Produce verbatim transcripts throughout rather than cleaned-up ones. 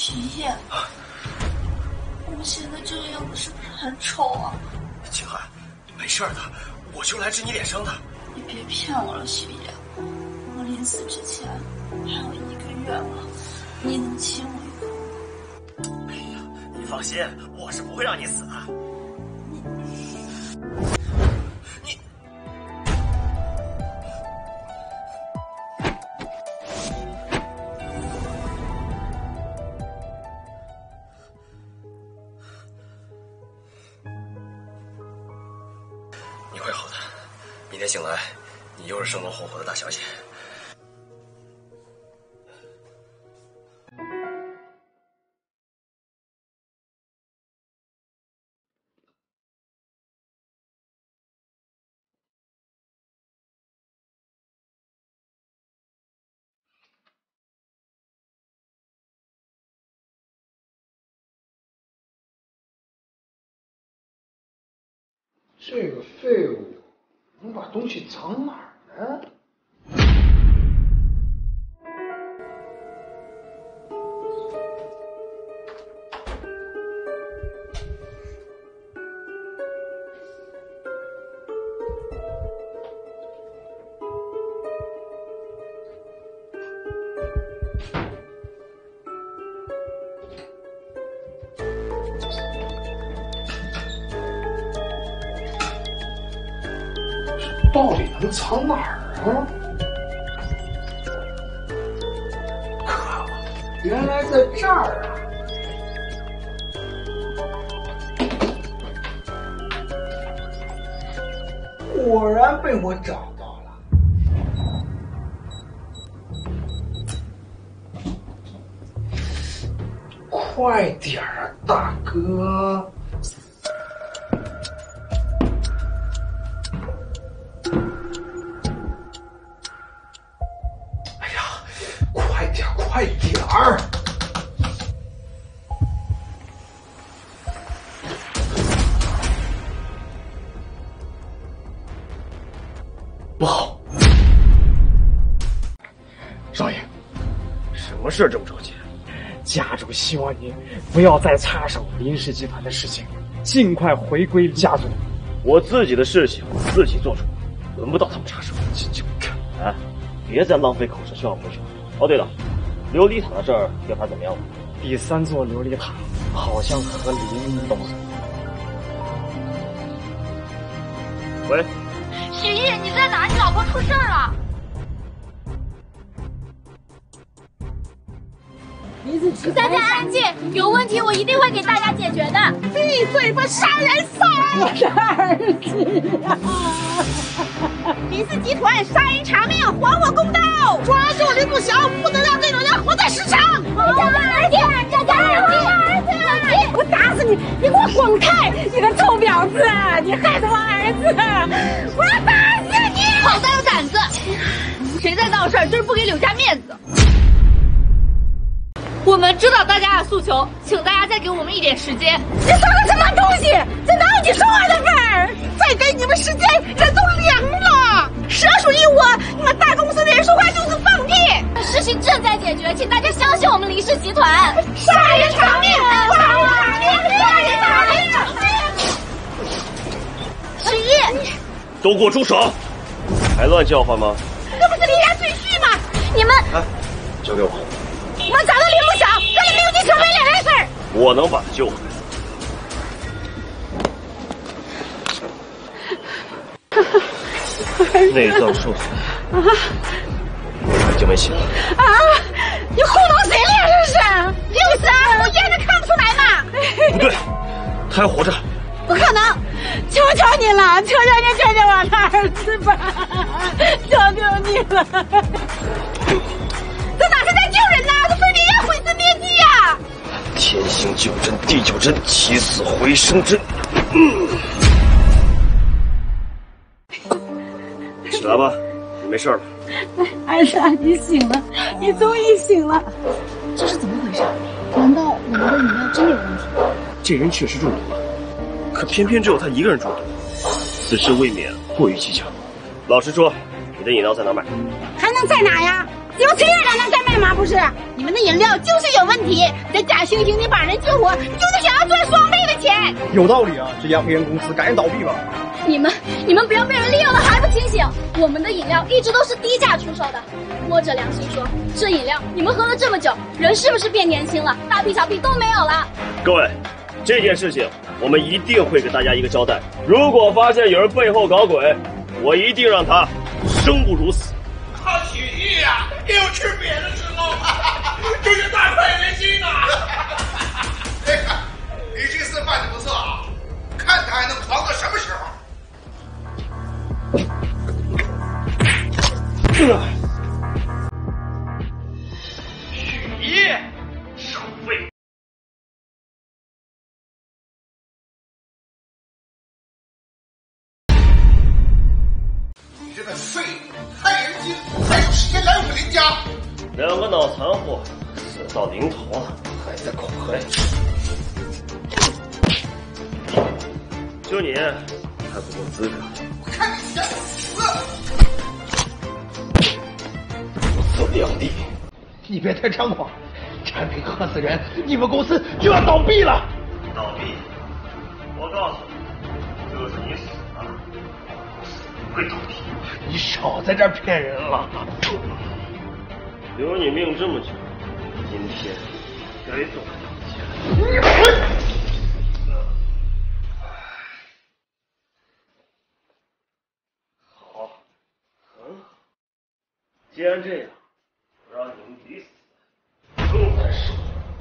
徐烨，我现在这个样子是不是很丑啊？ 秦寒，没事的，我就来治你脸伤的。 你别骗我了，徐烨，我临死之前还有一个月了，你能亲我一口吗？ 哎呀，你放心，我是不会让你死的。你，你。你会好的，明天醒来，你又是生龙活虎的大小姐。 这个废物能把东西藏哪儿呢？到底能藏哪儿啊？可恶，原来在这儿啊！果然被我找到了。快点儿啊，大哥！快点儿！ 不好， 少爷， 什么事这么着急？ 家主希望您不要再插手林氏集团的事情，尽快回归家族。 我自己的事情自己做主，轮不到他们插手。 这就看， 哎，别再浪费口舌宣回去了。哦，对了。琉璃塔的事儿调查怎么样了？ 第三座琉璃塔好像和林东。 喂， 许毅，你在哪？你老婆出事儿了！大家安静，有问题我一定会给大家解决的。 闭嘴吧，杀人犯！我的儿子呀！林氏集团杀人偿命，还我公道！抓住林不祥，不能让这种人活在市场！ 叫他儿子，叫他儿子！ 我打死你！你给我滚开！你个臭婊子！你害死我儿子！我要打死你！ 好大的胆子！谁在闹事儿，就是不给柳家面子。我们知道大家的诉求，请大家再给我们一点时间。 你说的什么东西？这哪有你说话的份儿？再给你们时间，人都凉了。蛇属于我，你们大公司的人说话就是放屁。 事情正在解决，请大家相信我们林氏集团。 杀人偿命，杀人偿命，杀人偿命！ 许毅， 都给我住手！还乱叫唤吗？ 这不是离家赘婿吗？你们， 哎，交给我。 我找到林不祥，这里没有你小妹两件事。 我能把他救回来。内脏受损，已经没血了。 啊！你糊弄谁了呀？这是？就是啊，我眼睛看不出来吗？ 不对，他还活着。 不可能！求求你了，求求你救救我的儿子吧！求求你了！这哪是在救人呐？这分明要毁尸灭迹呀！ 天行九针，地九针，起死回生针。嗯，起来吧，你没事了。 儿子，你醒了，你终于醒了。 这是怎么回事？难道我们的饮料真有问题？ 这人确实中毒了，可偏偏只有他一个人中毒，此事未免过于蹊跷。老实说，你的饮料在哪买？ 还能在哪呀？ 有这样能再卖吗？不是，你们的饮料就是有问题，这假惺惺的帮人救火，就是想要赚双倍的钱。 有道理啊，这家黑人公司赶紧倒闭吧。 你们你们不要被人利用了还不清醒！我们的饮料一直都是低价出售的。摸着良心说，这饮料你们喝了这么久，人是不是变年轻了？大屁小屁都没有了。 各位，这件事情我们一定会给大家一个交代。如果发现有人背后搞鬼，我一定让他生不如死。 靠曲艺啊，也有吃瘪的时候，真是大快人心啊！ 这个李居士办的不错啊，看他还能狂到什么时候？ 曲艺少废。 你这个废物，害人精，还有时间来我们林家？ 两个脑残货死到临头了，还在恐黑。就你还不够资格。 我看你想死！ 不自量力！ 你别太猖狂，产品喝死人，你们公司就要倒闭了。 倒闭？我告诉你，就是你死了，不会倒闭。 你少在这儿骗人了！ 留你命这么久，今天该做的道歉。好，很好。既然这样，我让你们抵死更难受。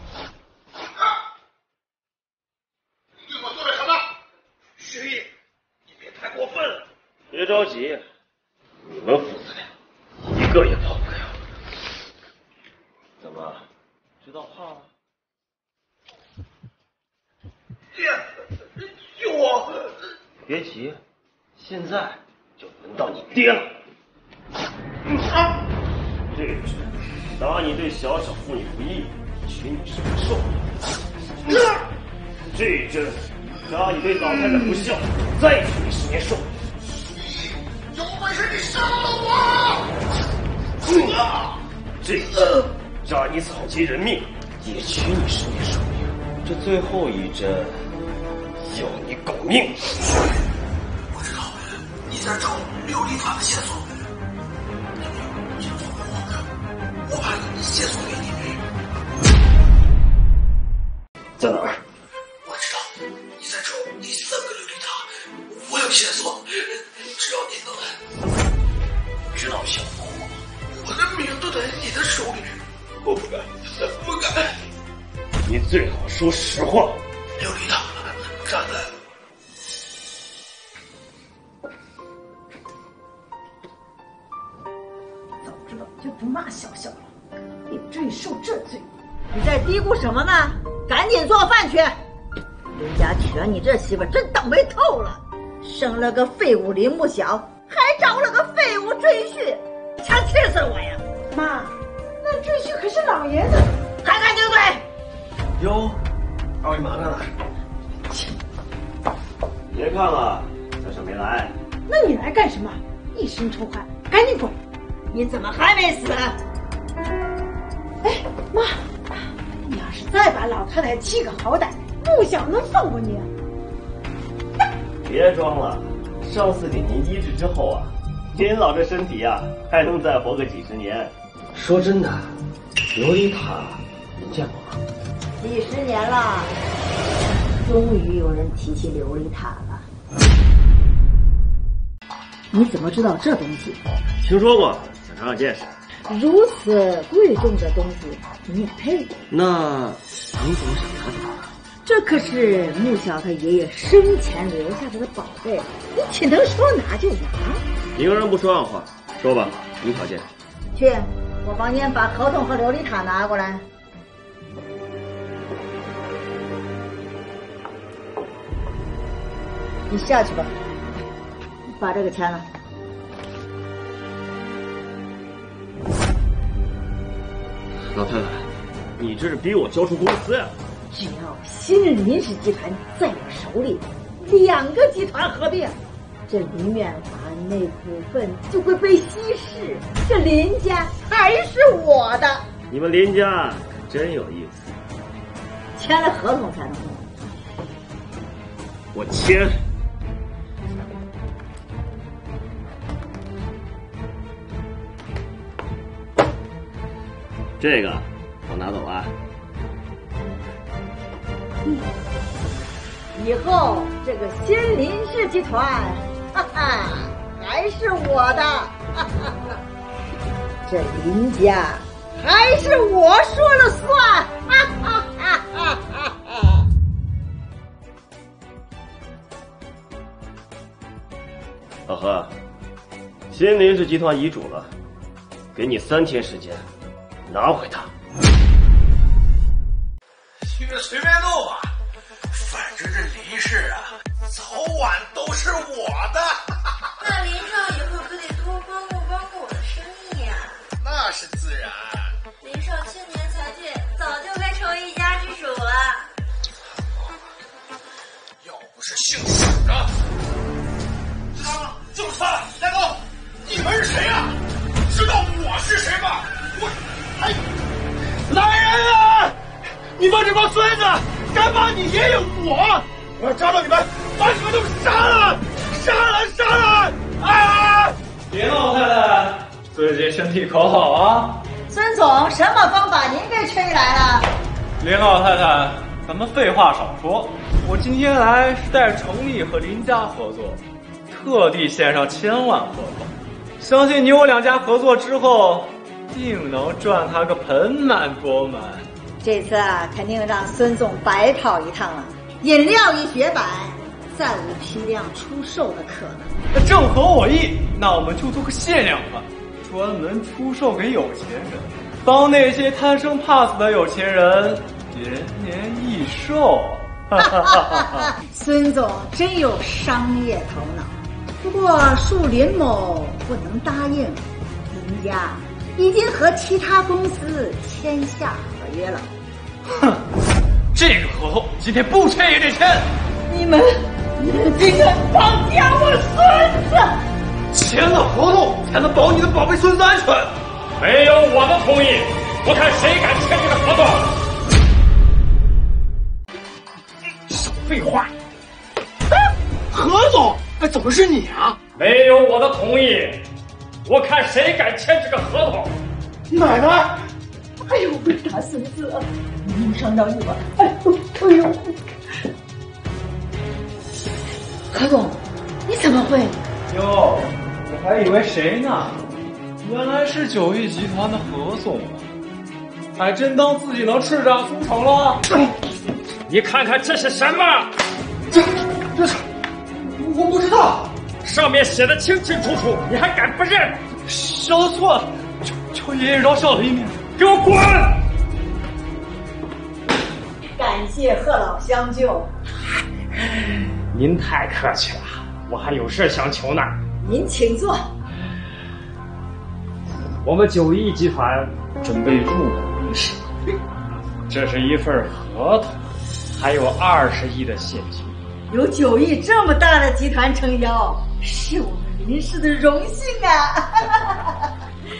你对我做了什么？ 徐毅，你别太过分了。别着急，你们父子俩一个也跑不了。怎么，知道怕了？ 爹，救我！ 别急，现在就轮到你爹了。 啊！ 这个是打你对小小妇女不义，取你是不受；这一针打你对老太太不孝，再取你十年寿。 有本事你杀了我！ 啊！这一针扎你草菅人命，也取你十年寿命。这最后一针要你狗命。 我知道你在找琉璃塔的线索。我把线索给你。 在哪儿？ 我知道你在找第三个琉璃塔，我有线索，只要你能知道小婆， 我的命都在你的手里，我不敢，不敢。 你最好说实话。 琉璃塔站在。 早知道就不骂小小了，也不至于受这罪。你在嘀咕什么呢？赶紧做饭去！人家娶你这媳妇真倒霉透了，生了个废物林木晓，还找了个废物赘婿，想气死我呀！妈，那赘婿可是老爷子，干干净净。 哟，二位麻烦了。别看了，小小没来。 那你来干什么？一身臭汗，赶紧滚！你怎么还没死？哎，妈，你要是再把老太太气个好歹，不想能放过你啊！ 别装了，上次给您医治之后啊，您老这身体啊，还能再活个几十年。说真的，琉璃塔您见过吗？ 几十年了，终于有人提起琉璃塔了。你怎么知道这东西？ 听说过，想长长见识。 如此贵重的东西，你也配？ 那您怎么想拿走啊？ 这可是穆小他爷爷生前留下来的宝贝，你岂能说拿就拿？ 明人不说暗话，说吧，无条件。 去我房间把合同和琉璃塔拿过来。你下去吧，把这个签了。 老太太，你这是逼我交出公司呀！ 只要新林氏集团在我手里，两个集团合并， 这里面把那股份就会被稀释，这林家还是我的。 你们林家可真有意思， 签了合同才能弄。 我签。这个我拿走啊。 嗯，以后这个新林氏集团，哈哈，还是我的，哈哈哈。这林家还是我说了算，哈哈哈哈哈哈。 老何，新林氏集团遗嘱了，给你三天时间拿回它。 去随便弄吧，反正这林氏啊，早晚都是我的。 那林少以后可得多帮我帮我的生意啊。 那是自然。 林少青年才俊，早就该成为一家之主了。 要不是姓史的，他就是他了。大哥，你们是谁啊？知道我是谁吗？我，哎，来人啊！你们这帮孙子，敢把你爷爷我，我要抓到你们，把你们都杀了，杀了，杀了！啊！ 林老太太，最近身体可好啊？ 孙总，什么风把您给吹来了？ 林老太太，咱们废话少说，我今天来是带程立和林家合作，特地献上千万合同，相信你我两家合作之后，定能赚他个盆满钵满。 这次啊，肯定让孙总白跑一趟了。饮料一绝版，再无批量出售的可能。 正合我意，那我们就做个限量款，专门出售给有钱人，帮那些贪生怕死的有钱人延年益寿。 孙总真有商业头脑，不过恕林某不能答应，林家已经和其他公司签下合约了。 哼，这个合同今天不签也得签。 你们，你们竟然绑架我孙子！ 签了合同才能保你的宝贝孙子安全。 没有我的同意，我看谁敢签这个合同。 少废话！何总，哎，怎么是你啊？ 没有我的同意，我看谁敢签这个合同。 奶奶， 哎呦，大孙子，你伤到你吧？哎呦，哎呦！何总，你怎么会？ 哟，我还以为谁呢？原来是九亿集团的何总啊！还真当自己能叱咤风尘了？ 你看看这是什么？ 这这是我不知道， 上面写的清清楚楚，你还敢不认？ 小子错了，求求爷爷饶小子一命， 给我滚！ 感谢贺老相救。 您太客气了，我还有事相求呢。 您请坐。 我们九亿集团准备入股林氏，这是一份合同，还有二十亿的现金。 有九亿这么大的集团撑腰，是我们林氏的荣幸啊！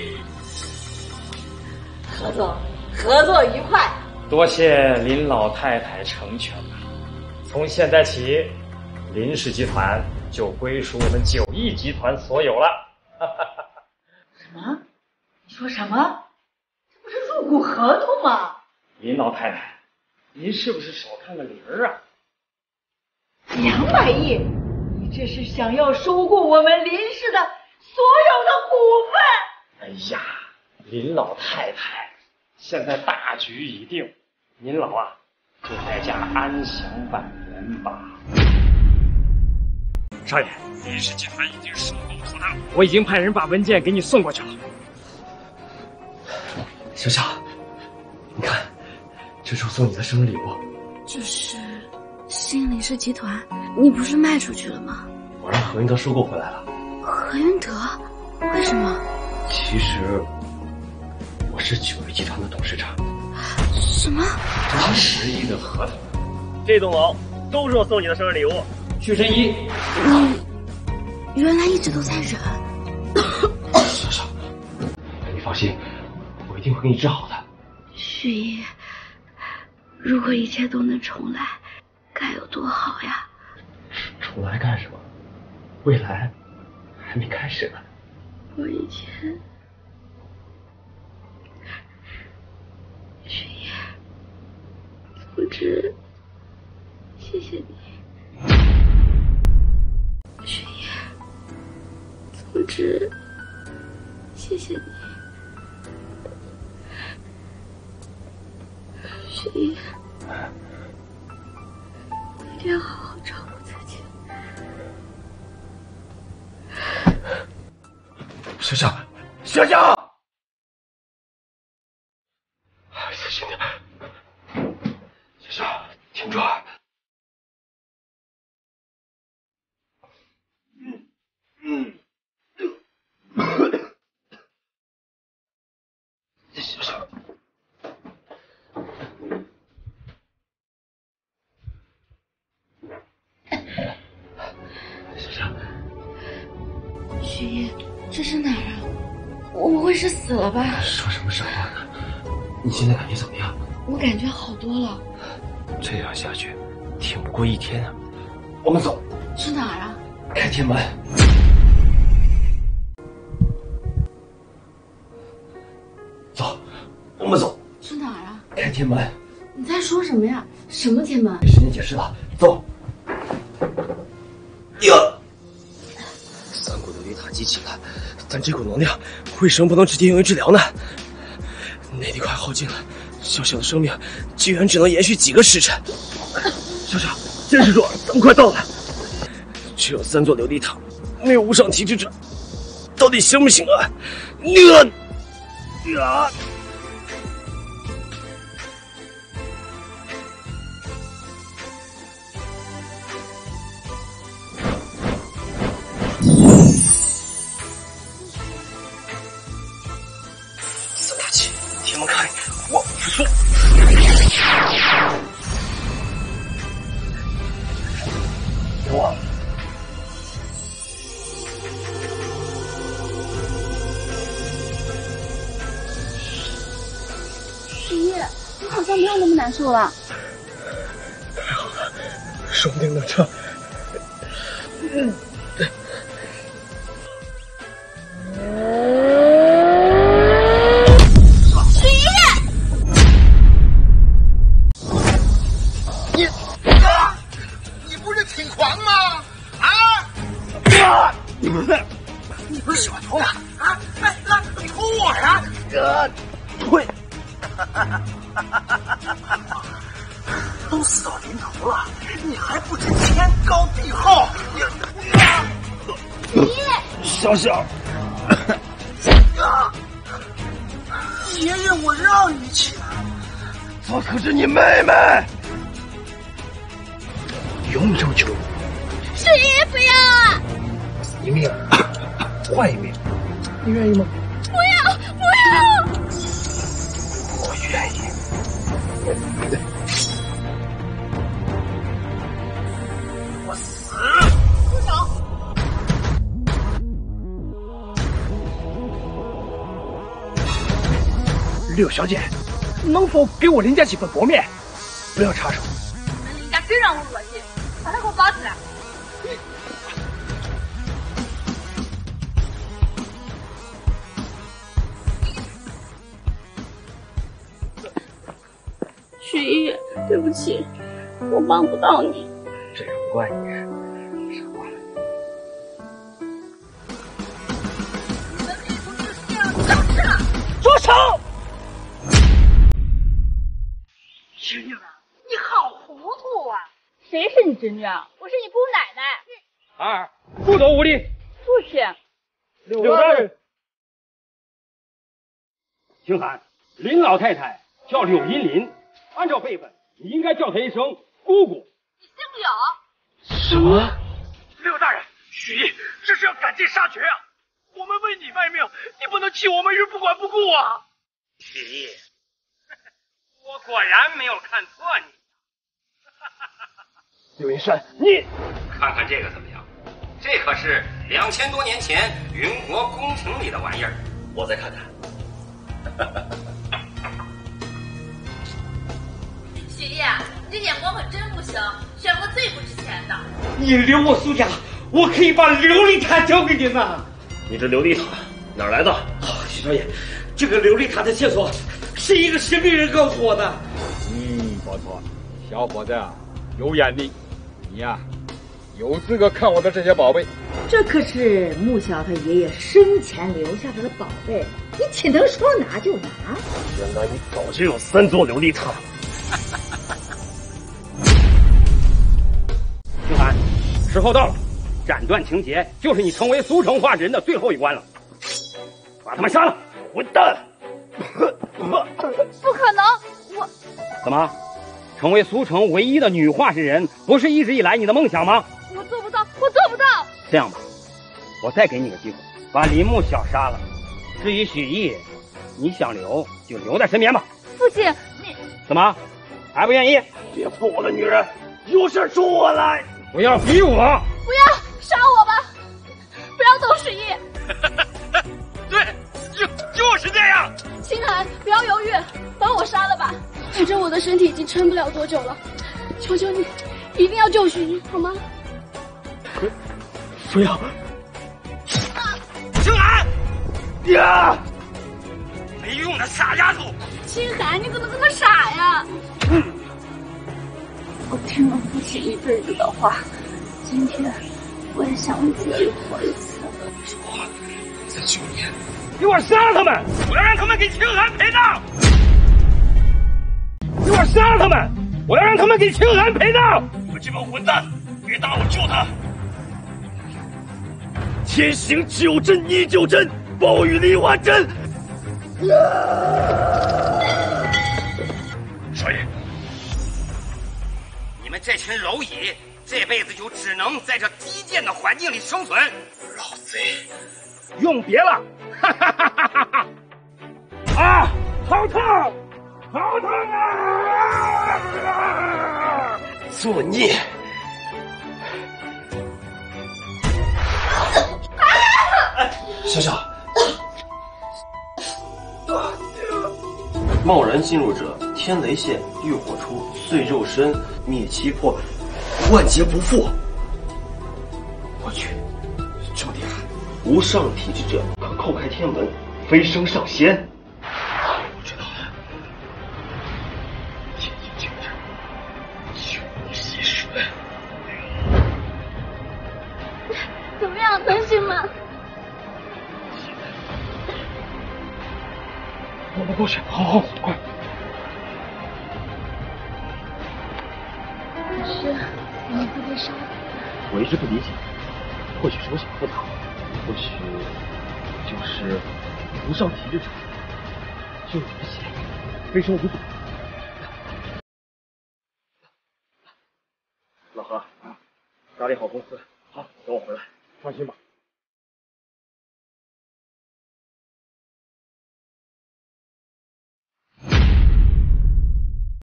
何总，合作愉快。 多谢林老太太成全了。从现在起，林氏集团就归属我们九亿集团所有了。 什么？你说什么？这不是入股合同吗？ 林老太太，您是不是少看了零儿啊？ 两百亿，你这是想要收购我们林氏的所有的股份？ 哎呀，林老太太，现在大局已定，您老啊就在家安享晚年吧。少爷，林氏集团已经收购妥当，我已经派人把文件给你送过去了。 小小，你看，这是我送你的生日礼物。 这是新林氏集团，你不是卖出去了吗？ 我让何云德收购回来了。 何云德？为什么？ 其实我是九亿集团的董事长。 什么？ 这是十亿的合同，这栋楼都是我送你的生日礼物。去神一， 你原来一直都在忍。 小小，你放心，我一定会给你治好的。 许一，如果一切都能重来，该有多好呀！ 重来干什么？未来还没开始呢。 我以前，许一，总之，谢谢你。许一，总之，谢谢你。许一，一定要好好照顾自己。 小小，小小，小心点，小小，挺住。嗯嗯，小小。 许一，这是哪儿啊？我不会是死了吧？ 说什么傻话呢？你现在感觉怎么样？ 我感觉好多了。 这样下去，挺不过一天啊。我们走。 去哪儿啊？ 开天门。走，我们走。 去哪儿啊？ 开天门。 你在说什么呀？什么天门？ 没时间解释了，走。哟。三股琉璃塔集齐了，但这股能量为什么不能直接用于治疗呢？内力快耗尽了，小小的生命居然只能延续几个时辰。小小，坚持住，咱们快到了。只有三座琉璃塔，没有无上体质者，到底行不行啊？呃啊！三大气，天门开，我复苏。我。 许一，你好像没有那么难受了。 太好了，说不定能这。嗯。 你不是喜欢偷吗？啊，来来，偷我呀！ 呃，会。 都死到临头了，你还不知天高地厚？你， 小小， 爷爷，我让你起来。 这可是你妹妹，永久求许一，不要啊！ 一命换一命，你愿意吗？ 不要，不要！ 我愿意。 我死！ 住手！ 六小姐，能否给我林家几份薄面？不要插手。 你们林家真让我恶心，把他给我绑起来！ 许一，对不起，我帮不到你。 这也不怪你，傻瓜。 你们女同志是这样想的？ 住手！ 侄女儿，你好糊涂啊！ 谁是你侄女啊？我是你姑奶奶。 二，不得无礼。 不许。 柳大人，请喊林老太太叫柳银林，按照辈分，你应该叫她一声姑姑。 你姓柳？ 什么？ 柳大人，许毅，这是要赶尽杀绝啊！我们为你卖命，你不能弃我们于不管不顾啊！ 许毅，我果然没有看错你。 柳云山，你看看这个怎么样？这可是两千多年前云国宫廷里的玩意儿。 我再看看。 许毅，你这眼光可真不行，选个最不值钱的。 你留我苏家，我可以把琉璃塔交给您呐。 你这琉璃塔哪儿来的？ 啊，许少爷，这个琉璃塔的线索是一个神秘人告诉我的。 嗯，不错，小伙子啊，有眼力，你呀、啊，有资格看我的这些宝贝。 这可是穆小他爷爷生前留下来的宝贝，你岂能说拿就拿？ 原来你早就有三座琉璃塔。 清寒，时候到了，斩断情节就是你成为苏城化人的最后一关了。把他们杀了！混蛋！ 不可能，我怎么？成为苏城唯一的女化石人，不是一直以来你的梦想吗？ 我做不到，我做不到。 这样吧，我再给你个机会，把林木小杀了。至于许毅，你想留就留在身边吧。 父亲，你怎么还不愿意？ 别碰我的女人，有事冲我来！ 不要逼我！ 不要杀我吧！不要动许毅！ 对，就就是这样。 清寒，不要犹豫，把我杀了吧！反正我的身体已经撑不了多久了，求求你，一定要救许毅，好吗？ 不要！ 清寒！ 呀！ 没用的傻丫头！ 清寒，你怎么这么傻呀？ 嗯，我听了父亲一辈子的话，今天我也想为自己活一次。 说话，再救你！ 给我杀了他们！ 我要让他们给清寒陪葬！ 给我杀了他们！我要让他们给清寒陪葬！ 你们这帮混蛋，别打我救他！天行九针一九针，暴雨梨花针。 少爷， 你们这群蝼蚁，这辈子就只能在这低贱的环境里生存。 老贼， 用别了！哈哈哈哈哈哈！啊，好痛，好痛啊！ 作孽！小小，贸然进入者，天雷现，浴火出，碎肉身，灭七魄，万劫不复。我去，这么厉害！无上体质者可叩开天门，飞升上仙。 我知道了，天行九针，九无溪水。 怎么样，能行吗？ 我们过去，好好快！ 可是我们会被杀的。 我一直不理解，或许是我想复杂，或许就是无上体质者就有了血，飞升五祖。老何，打理好公司，好，等我回来。 放心吧。